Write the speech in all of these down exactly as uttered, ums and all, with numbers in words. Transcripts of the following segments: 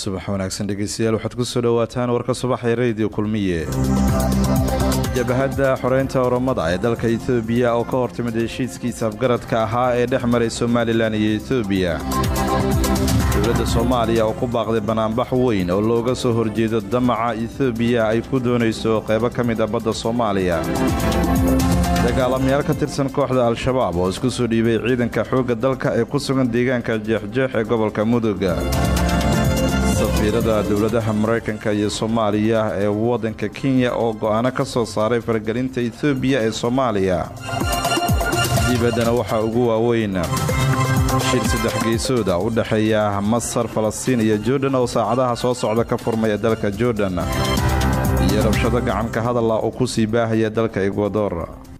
subax wanaagsan dhegeystayaal waxaad ku soo dhawaataan warka subaxa ee radio kulmiye. jabhadda xoreynta oromada ee dalka Itoobiya oo ka hortimid heshiiskiisa afgaradka ahaa ee dhex maray Somaliland iyo Itoobiya. dowladda Soomaaliya oo ku baaqday banaanbax weyn oo looga soo horjeedo damaca Itoobiya ay ku doonayso qaybo ka mid ah badda Soomaaliya. dagaalamayaal ka tirsan kooxda Al-Shabaab oo isku soo dhiibay ciidanka xoogga dalka ee ku sugan deegaanka Jeexjeex ee gobolka Mudug. safiirada dowladaha Mareykanka iyo Soomaaliya ee waddanka Kenya oo go'aano ka soo saaray faragelinta Itoobiya ee Soomaaliya. dibaddana waxaa ugu waaweyn shir saddex geesood u dhaxeeya Masar, Falastiin iyo Jordan oo saacadaha soo socda ka furmaya dalka Jordan. iyo rabshado gacanka hadal ah oo ku sii baahaya dalka Ecuador.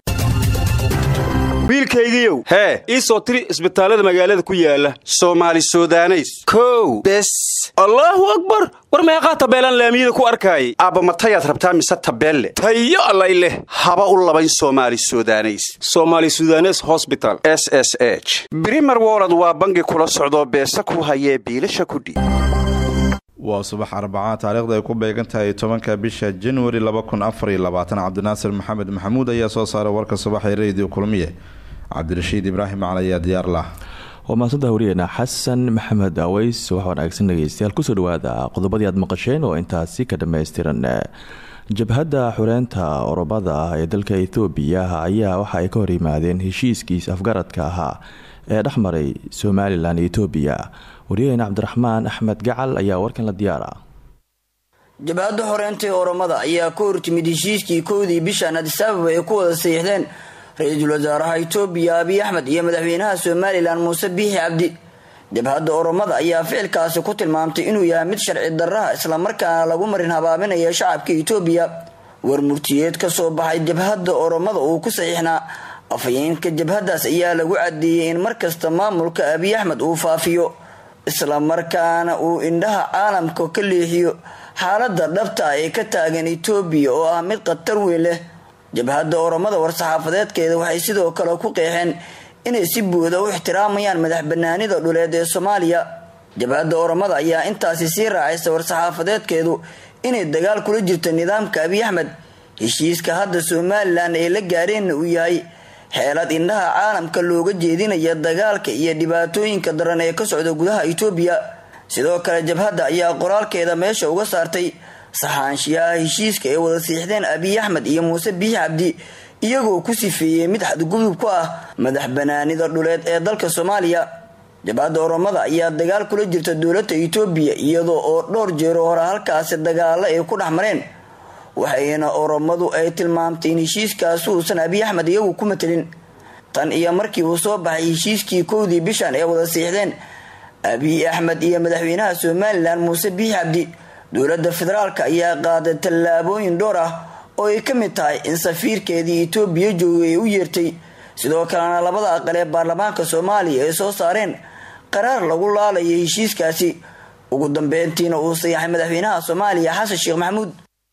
wiilkaygiiyow hee ii soo tiri isbitaalada magaalada ku yaala Soomaali Suudaneys kow bes Allahu akbar war meeqa tabeelan laamiyada ku arkay aaba matayaad rabtaa mise tabeelle tayo allay leh haba u labayn Soomaali Suudaneys Soomaali Suudaneys Hospital S S H Premier World waa bangi kula socdo beesa ku hayee biilasha ku dhig. waa subax Arbacada taariikhda ay ku beegan tahay tobanka bisha January laba kun afar iyo labaatan. Cabdinaasir Maxamed Maxamuud ayaa soo saaray warka subaxa ee radio kulmiye. Cabdirashiid Ibraahim Cali diyaar lah. وماسده ورينا حسن محمد أويس وحنا أجسنا نجستيال كسر هذا قضبة يد مقشين وإنت سيك دمستيرن جبهة حرينتا أوروبا يدلك إثيوبيا أيها وحي كوري مادين هشيس كيس أفجرت كها رحمري سومالي لان إثيوبيا ورينا عبد الرحمن أحمد جعل أيها وركن للديارة جبهة حرينتا أوروبا أيها كورت مدشيس كي كودي بشان السبب يكون السيحلين رئيس الوزراء إثيوبيا أبي أحمد iyo madaxweynaha Somaliland Muuse Biixi Cabdi. jabhadda Oromada ayaa ficilkaasi ku tilmaamtay inuu yahay mid sharci darro isla markaana lagu marin habaabinayo shacabka Itoobiya. war murtiyeed ka soo baxay jabhadda Oromada oo ku saxiixnaa afayeenka jabhadaas ayaa lagu cadeeyay in markasta maamulka Abiy Ahmed uu faafiyo isla markaana uu indhaha caalamka ka leexiyo xaaladda dhabta ah ee ka taagan Itoobiya oo ah mid qatar weyn leh. jabhadda Oromada war saxaafadeedkeeda waxay sidoo kale ku qeexeen inay si buuda u ixtiraamayaan madaxbannaanida dhuleed ee Soomaaliya. jabhadda Oromada ayaa intaasi sii raacaysa war saxaafadeedkeedu inay dagaal kula jirto nidaamka Abiy Ahmed. heshiiska hadda Somaliland ee la gaareen uu yahay xeelad indhaha caalamka looga jeedinayo dagaalka iyo dhibaatooyinka daran ee ka socda gudaha Itoobiya. sidoo kale jabhadda ayaa qoraalkeeda meesha uga saartay saxaanshiyaha heshiiska ee wada siixdeen Abiy Ahmed iyo Muuse Biixi Cabdi iyagoo ku sifeeyay mid xadgudub ku ah madaxbannaanida dhuleed ee dalka Soomaaliya. jabhadda Oromada ayaa dagaal kula jirta dowladda Itoobiya iyadoo oo dhowr jeer hore halkaas dagaal ay ku dhaxmareen. waxayna Oromadu ay tilmaamtay in heshiiskaas uusan Abiy Ahmed iyagu ku metelin tan iyo markii uu soo baxay heshiiskii kowdii bishan ee wada siixdeen Abiy Ahmed iyo madaxweynaha Somaliland Muuse Biixi Cabdi. dowladda federaalka ayaa qaaday tallaabooyin dhowr ah oo ay ka mid tahay in safiirkeedii Itoobiya joogay u yeertay sidoo kalena labada aqal ee baarlamaanka Soomaaliya ay soo saareen qaraar lagu laalayo heshiiskaasi. ugu dambeyntiina uu sayaxay madaxweynaha Soomaaliya Xasan Sheekh Maxamuud.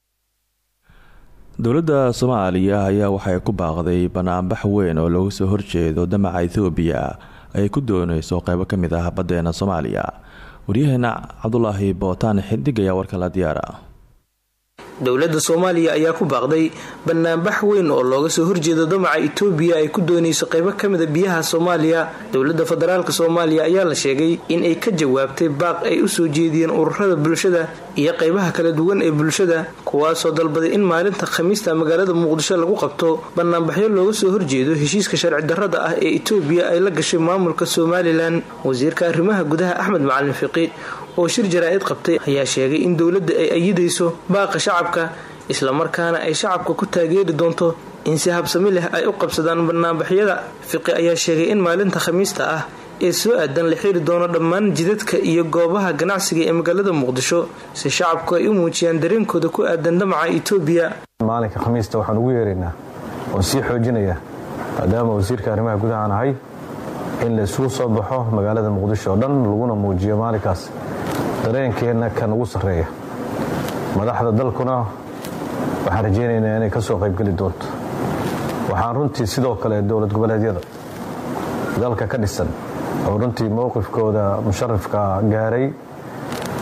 dowladda Soomaaliya ayaa waxay ku baaqday banaanbax weyn oo lagu soo horjeedo damaca Itoobiya ay ku doonayso qaybo ka mid ah baddeena Soomaaliya. wariyahana Cabdullaahi Bootaan xidig ayaa warka la diyaara. dowladda Soomaaliya ayaa ku baaqday banaanbax weyn oo looga soo horjeedo damaca Itoobiya ay ku doonayso qaybo ka mid ah biyaha Soomaaliya. dowladda federaalka Soomaaliya ayaa la sheegay in ay ka jawaabtay baaq ay u soo jeediyeen ururada bulshada iyo qaybaha kala duwan ee bulshada kuwaas oo dalbaday in maalinta Khamiista magaalada Muqdisho lagu qabto banaanbaxyo looga soo horjeedo heshiiska sharci darrada ah ee Itoobiya ay la gashay maamulka Somaliland. wasiirka arrimaha gudaha Axmed Macalin Fiqi oo shir jaraa'id qabtay ayaa sheegay in dowladda ay ayidayso baaqa shacabka isla markaana ay shacabka ku taageeri doonto in si habsami leh ay u qabsadaan banaanbaxyada. Fiqi ayaa sheegay in maalinta Khamiista ah ee soo aadan la xiri doono dhammaan jidadka iyo goobaha ganacsiga ee magaalada Muqdisho si shacabku ay u muujiyaan dareenkooda ku aadan damaca Itoobiya. maalinka Khamiista waxaan ugu yeeraynaa oo si xoojinaya maadaama wasiirka arrimaha gudaha aan ahay in la isugu soo baxo magaalada Muqdisho oo dhan laguna muujiyo maalinkaas dareenkeena kan ugu sareeya. madaxda dalkuna waxaan rajeynaynaa inay ka soo qayb gali doonto. waxaan runtii sidoo kale dowlad goboleedyada dalka ka dhisan oo runtii mowqifkooda musharrafka gaaray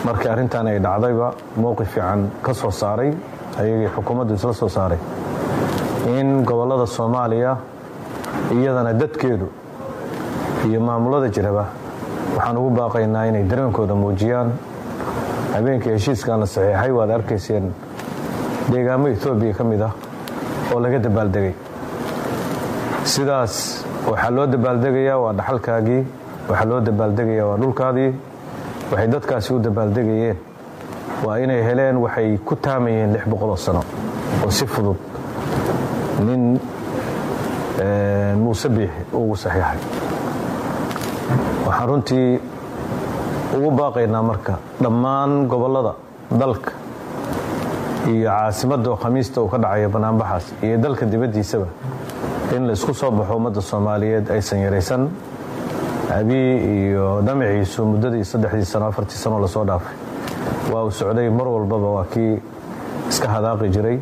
markii arrintan ay dhacdayba mowqif fiican ka soo saaray ayagii xukuumaddu isla soo saaray in gobollada Soomaaliya iyadana dadkeedu iyo maamulada jiraba waxaan ugu baaqaynaa inay dareenkooda muujiyaan habeenkii heshiiskan la saxiixay waad arkayseen deegaamo Itoobiya ka mid ah oo laga dabaaldegay sidaas waxa loo dabaaldegayaa waa dhaxalkaagii waxa loo dabaaldegayaa waa dhulkaadii waxay dadkaasi u dabaaldegayeen waa inay heleen waxay ku taamayeen lix boqol oo sano oo si fudud nin Muuse Biixi ugu saxiixay waxaan runtii ugu baaqaynaa marka dhammaan gobollada dalka iyo caasimadda oo khamiista uu ka dhacayo banaanbaxaas iyo dalka dibaddiisaba in la isku soo baxo ummadda Soomaaliyeed aysan yaraysan abii iyo damaciisu muddadii saddexdii sano afartii sano la soo dhaafay waa uu socday mar walbaba waa kii iska hadaaqi jiray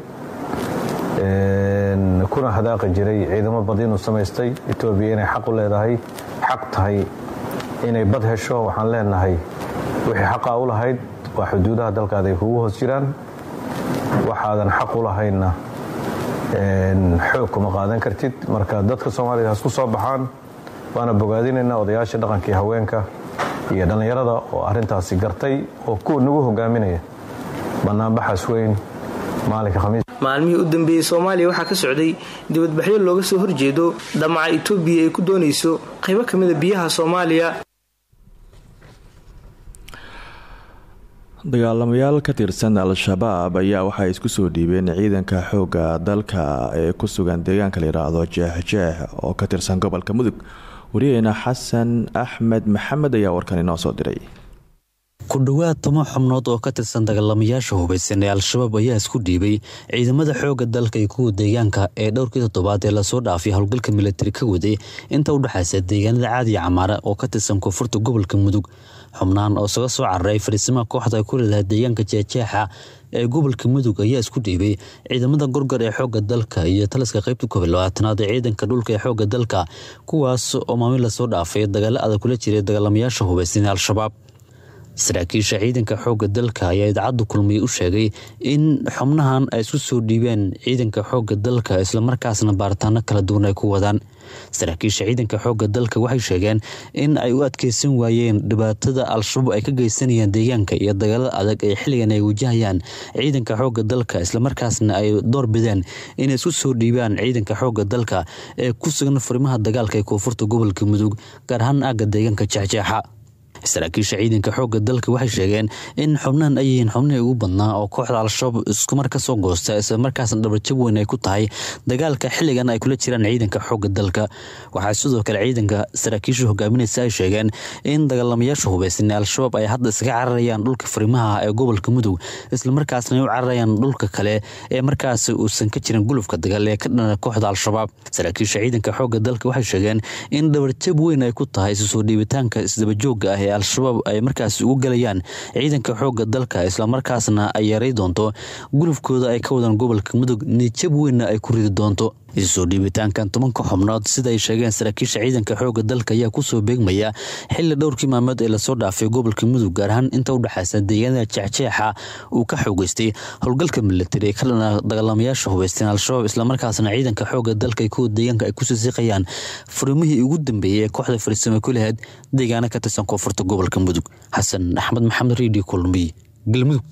kuna hadaaqi jiray ciidamo badi inuu samaystay Itoobiya inay xaq u leedahay xaq tahay inay bad hesho waxaan leenahay wixii xaqa u lahayd waa xuduudaha dalkaada ay kugu hoos jiraan waxaadan xaq u lahaynna xoog kuma qaadan kartid marka dadka Soomaaliyeed ha isku soo baxaan waana bogaadinaynaa odayaasha dhaqanka iyo haweenka iyo dhalinyarada oo arrintaasi gartay oo ku nagu hogaaminaya banaanbaxaas weyn maalinka khamiis maalmihii u dambeeyay Soomaaliya waxaa ka socday dibadbaxyo looga soo horjeedo damaca Itoobiya ay ku doonayso qaybo kamid ah biyaha Soomaaliya. dagaalamayaal ka tirsan al-shabaab ayaa waxay isku soo dhiibeen ciidanka xooga dalka ee ku sugan deegaanka la yiraahdo jeexjeex oo ka tirsan gobolka Mudug. wariyeena Xasan Axmed Maxamed ayaa warkan inoo soo diray. ku dhawaad toban xubnood oo ka tirsan dagaalamayaasha hubeysan ee al-shabaab ayaa isku dhiibay ciidamada xooga dalka iyo kuwa deegaanka ee dhowrkii toddobaad ee la soo dhaafay howlgalka militari ka waday inta u dhaxaysa deegaanada Caadi Camaara oo ka tirsan koonfurta gobolka Mudug. xubnaan oo soo soo carray fariisimaha kooxda ku leedahay deegaanka jeexjeexa ee gobolka Mudug ayaa isku dhiibay ciidamada gorgor ee xooga dalka iyo taliska qaybta koob iyo labaatanaad ee ciidanka dhulka ee xooga dalka kuwaas oo maamul la soo dhaafay dagaal adag kula jiray dagaalamayaasha hubeysan ee al-shabaab. saraakiisha ciidanka xooga dalka ayaa idaacadda kulmiye u sheegay in xubnahan ay isku soo dhiibeen ciidanka xooga dalka isla markaasna baaritaano kala duwan ay ku wadaan. saraakiisha ciidanka xooga dalka waxay sheegeen in ay u adkeysan waayeen dhibaatada al-shabaab ay ka geysanayaan deegaanka iyo dagaalada adag ee xilligan ay wajahayaan ciidanka xooga dalka isla markaasna ay door bideen inay isku soo dhiibaan ciidanka xooga dalka ee ku sugan furimaha dagaalka ee koonfurta gobolka Mudug gaar ahaan aaga deegaanka jeexjeexa. saraakiisha ciidanka xooga dalka waxay sheegeen in xubnahan ay yihiin xubnihii ugu badnaa oo kooxda al-shabaab isku mar ka soo goosta isla markaasna dhabarjab weyn ay ku tahay dagaalka xilligan ay kula jiraan ciidanka xooga dalka. waxaa sidoo kale ciidanka saraakiisha hogaaminaysa ay sheegeen in dagaalamayaasha hubeysan ee al-shabaab ay hadda iskaga cararayaan dhulka fariimaha ee gobolka Mudug isla markaasna ay u cararayaan dhulka kale ee markaas uusan ka jirin gulufka dagaal ee ka dhana kooxda al-shabaab. saraakiisha ciidanka xooga dalka waxay sheegeen in dhabarjab weyn ay ku tahay soo dhiibitaanka isdaba joogga ah al-shabaab ay markaas ugu galayaan ciidanka xooga dalka isla markaasna ay yaray doonto gulufkooda ay ka wadaan gobolka Mudug niyad weyn ay ku ridi doonto. isoo dhiibitaankan tobanka xubnood sida ay sheegeen saraakiisha ciidanka xooga dalka ayaa ku soo beegmaya xilli dhowrkii maalmood ee la soo dhaafay gobolka Mudug gaar ahaan inta u dhaxaysa deegaanada jeexjeexa uu ka xoogaystay howlgalka militari ee kala dagaalamayaasha hubeysan al-shabaab isla markaasna ciidanka xooga dalka ay ku deegaanka ay ku soo siqayaan furimihii ugu dambeeyay ee kooxda fariisimo ku lahayd deegaanada ka tirsan koonfurta gobolka Mudug. Xasan Axmed Maxamed Radio Kulmiye Galmudug.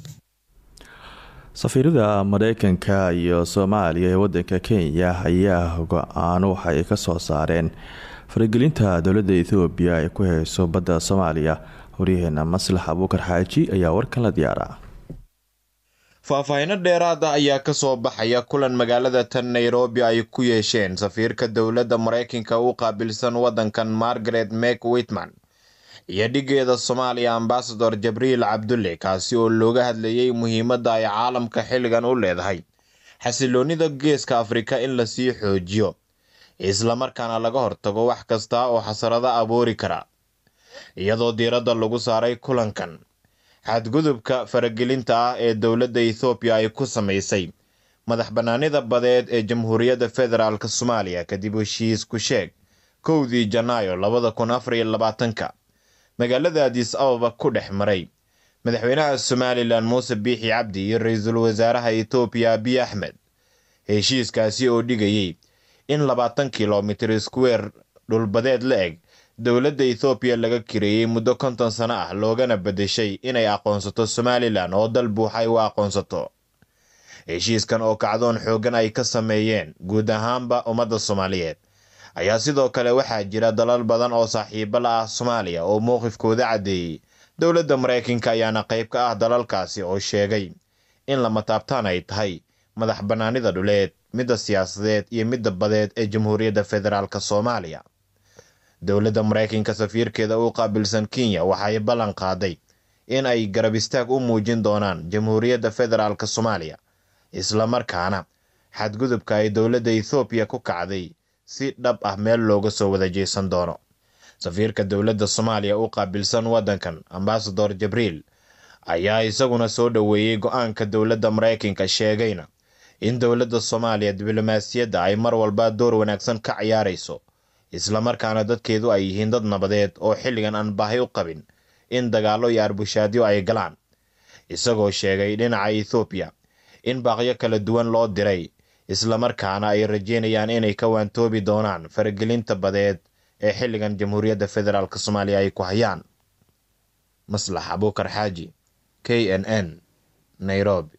safiirada Mareykanka iyo Soomaaliya ee wadanka Kenya ayaa go'aan waxay ka soo saareen faragelinta dowladda Itoobiya ay ku hayso badda Soomaaliya. wariyeena Maslax Abuukar Xaaji ayaa warkan la diyaaraa. faahfaahin dheeraad ah ayaa ka soo baxaya kulan magaalada tan Nairobi ay ku yeesheen safiirka dowladda Mareykanka u qaabilsan wadankan Margaret McWhitman iyo dhigeeda Soomaaliya Ambassador Jibriil Cabdulle kaasi oo looga hadlayay muhiimadda ay caalamka xilligan u leedahay xasiloonida geeska Afrika in la sii xoojiyo isla markaana laga hortago wax kasta oo xasarada abuuri kara iyadoo diiradda lagu saaray kulankan xadgudubka faragelinta ah ee dowladda Itoobiya ay ku sameysay madax banaanida badeed ee Jamhuuriyadda Federaalka Soomaaliya kadib heshiis ku sheeg kowdii Janaayo labada kun afar iyo labaatanka magaalada Addis Ababa ku dhex maray madaxweynaha somalilan muuse biixi cabdi iyo ra-iisul wasaaraha etoobiya abiy axmed. heshiiskaasi oo dhigayay in labaatan kilomitir square dhulbadeed la eg dowladda ethoobiya laga kireeyey muddo konton sano ah loogana bedeshay inay aqoonsato somalilan oo dal buuxa ay u aqoonsato. heshiiskan oo kacdoon xoogan ay ka sameeyeen guud ahaanba ummadda soomaaliyeed ayaa sidoo kale waxaa jira dalal badan oo saaxiibo la ah soomaaliya oo mowqifkooda caddeeyey. dowladda maraykanka ayaana qayb ka ah dalalkaasi oo sheegay in lama taabtaan ay tahay madax bannaanida dhuleed, midda siyaasadeed iyo midda badeed ee jamhuuriyadda federaalka soomaaliya. dowladda maraykanka safiirkeeda u qaabilsan kenya waxay ballan qaaday in ay garab istaag u muujin doonaan jamhuuriyadda federaalka soomaaliya, isla markaana xadgudubka ay dowladda ethoobiya ku kacday si dhab ah meel looga soo wada jeesan doono. safiirka dowladda soomaaliya u qaabilsan waddankan ambasador jibriil ayaa isaguna soo dhoweeyey go-aanka dowladda maraykanka, sheegayna in dowladda soomaaliya diblomaasiyadda ay mar walba door wanaagsan ka ciyaarayso, isla markaana dadkeedu ay yihiin dad nabadeed oo xilligan aan baahi u qabin in dagaallo iyo arbushaadyo ay galaan. isagoo sheegay dhinaca ethoobiya in baaqyo kala duwan loo diray, isla markaana ay rajeynayaan inay ka waantoobi doonaan faragelinta badeed ee xilligan jamhuuriyadda federaalk soomaaliya ay ku hayaan. maslax abuukar xaaji, k n n, nairobi.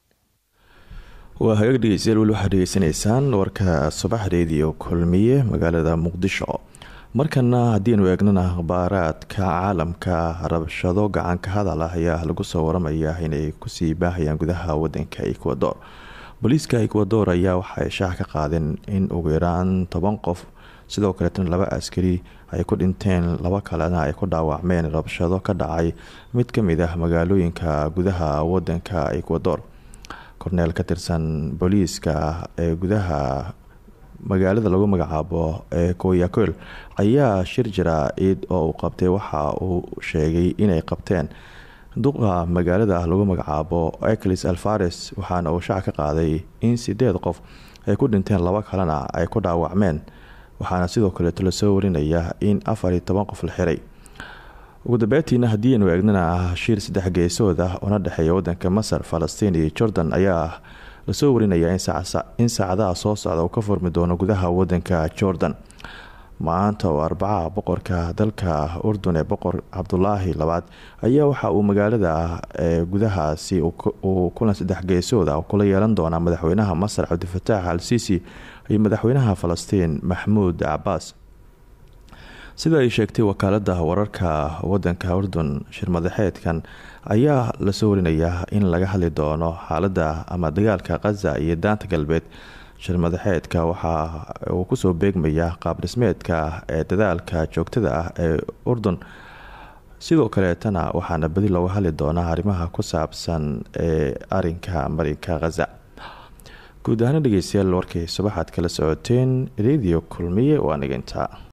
waa hagaag dhegeystayaal weli waxaad dhegeysanaysaan warka subax reediyo kulmiye magaalada muqdisho. markana haddiinu eegnana akhbaaraadka caalamka, rabshado gacanka hadal ah ayaa lagu soo waramaya inay kusii baahayaan gudaha wadanka ecuador. booliiska ecuador ayaa waxay shaax ka qaadeen in ugu yaraan toban qof, sidoo kaleetana laba askari ay ku dhinteen, laba kalena ay ku dhaawacmeen rabshado ka dhacay mid ka mid ah magaalooyinka gudaha wadanka ecuador. korneel ka tirsan booliiska ee gudaha magaalada lagu magacaabo ee Coyacol ayaa shir jaraa'id oo uu qabtay waxa uu sheegay inay qabteen duqa magaalada lagu magacaabo Eclis Alfares, waxaana uu shaac ka qaaday in sideed qof ay ku dhinteen, laba kalena ay ku dhaawacmeen, waxaana sidoo kale la soo warinaya in afar iyo toban qof la xiray. ugu dambeyntiina haddii aynu eegnana shir saddex geesood ah oo na dhexeeya wadanka Masar, Falastiin iyo Jordan ayaa lasoo warinaya in saacadaha soo socda uu ka furmi doono gudaha wadanka Jordan. maanta oo arbaca, boqorka dalka Urdun ee boqor Cabdulaahi labaad ayaa waxa uu magaalada ee gudahaasi uu kulan saddex geesood ah kula yeelan doona madaxweynaha Masar Cabdilfataax al-Sisi iyo madaxweynaha Falastiin Mahmoud Abbas. sida ay sheegtay wakaalada wararka wadanka Urdun, shir madaxeedkan ayaa la soo warinayaa in laga hadli doono xaalada ama dagaalka Gaza iyo daanta galbeed. shir madaxeedka waxa uu kusoo beegmaya qaab dhismeedka ee dadaalka joogtada ah ee Urdun. sidoo kaleetana waxaana badi looga hadli doonaa arrimaha ku saabsan ee arinka marinka Gaza. guud ahaan dhegeystayaal warkii subaxaad kala socoteen radio kulmiye waa naginta.